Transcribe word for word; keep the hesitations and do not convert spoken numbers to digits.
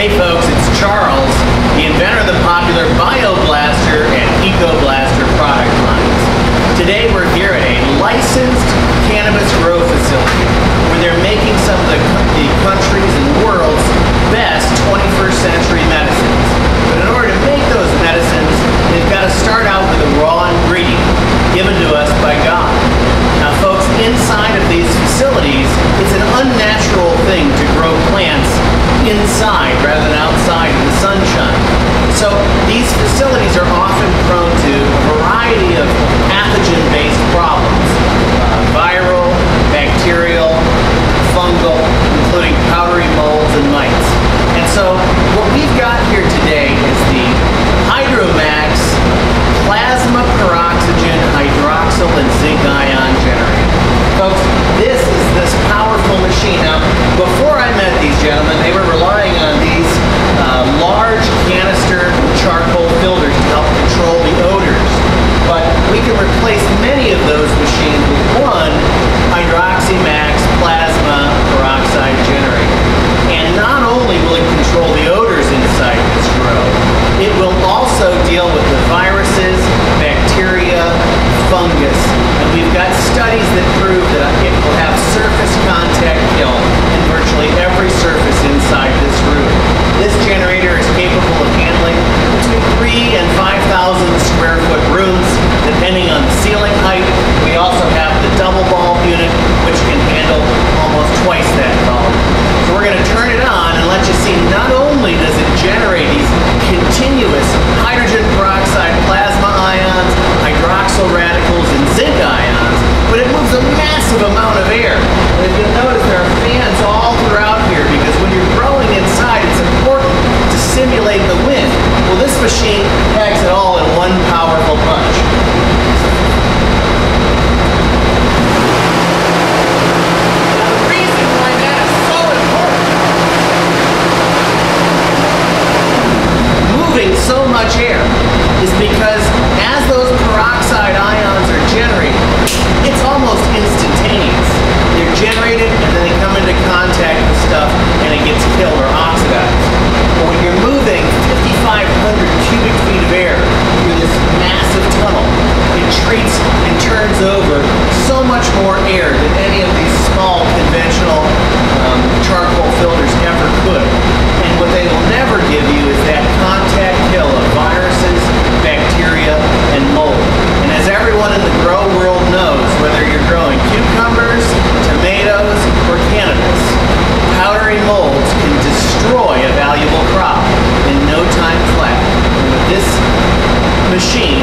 Hey folks, it's Charles, the inventor of the popular Bio three Blaster and Eco-Blaster product lines. Today we're here at a licensed cannabis grow facility where they're making some of the, the country's and world's best twenty-first century medicines. But in order to make those medicines, they've got to start out with a raw ingredient given to us by God. Now folks, inside of these facilities, it's an unnatural thing to grow plants inside rather than outside in the sunshine. So these facilities are often prone to a variety of pathogen-based problems, uh, viral, bacterial, fungal, including powdery molds and mites. And so what we've got here today is the Hydroxymax Plasma Peroxygen Hydroxyl and Zinc Ion Generator. Folks, this is this powerful machine. Now, before I met these gentlemen, they were relying on these uh, large canister charcoal filters to help control the odors. But we can replace many of those machines with one Hydroxymax Plasma Peroxide Generator. And not only will it control the odors inside this grow, it will also deal with the viruses, bacteria, fungus. And we've got studies that prove that it will have surface contact kill in virtually every surface inside this room. This generator is capable of handling between three and five thousand square foot rooms, depending on the ceiling height. We also have the double bulb unit, which can handle almost twice that volume. So we're going to turn it on and let you see not only does it generate these continuous hydrogen peroxide plasma ions, hydroxyl radicals, and zinc ions, but it moves a massive amount of air. And if you'll notice, there are fans all throughout here because when you're growing inside, it's important to simulate the wind. Well, this machine packs it all in one powerful punch. Now, the reason why that is so important, moving so much air, is because as those peroxide ions are generated, it's almost instantaneous. They're generated and then they come into contact with stuff and it gets killed or oxidized. But when you're moving fifty-five hundred cubic feet of air through this massive tunnel, it treats and turns over so much more air than any of these small conventional um, charcoal filters ever could. And what they will never give you is that contact kill of viruses, bacteria, and mold. And as everyone in the grow world knows, whether you're growing cucumbers, tomatoes, or cannabis, powdery molds can destroy a valuable crop in no time flat. And with this machine,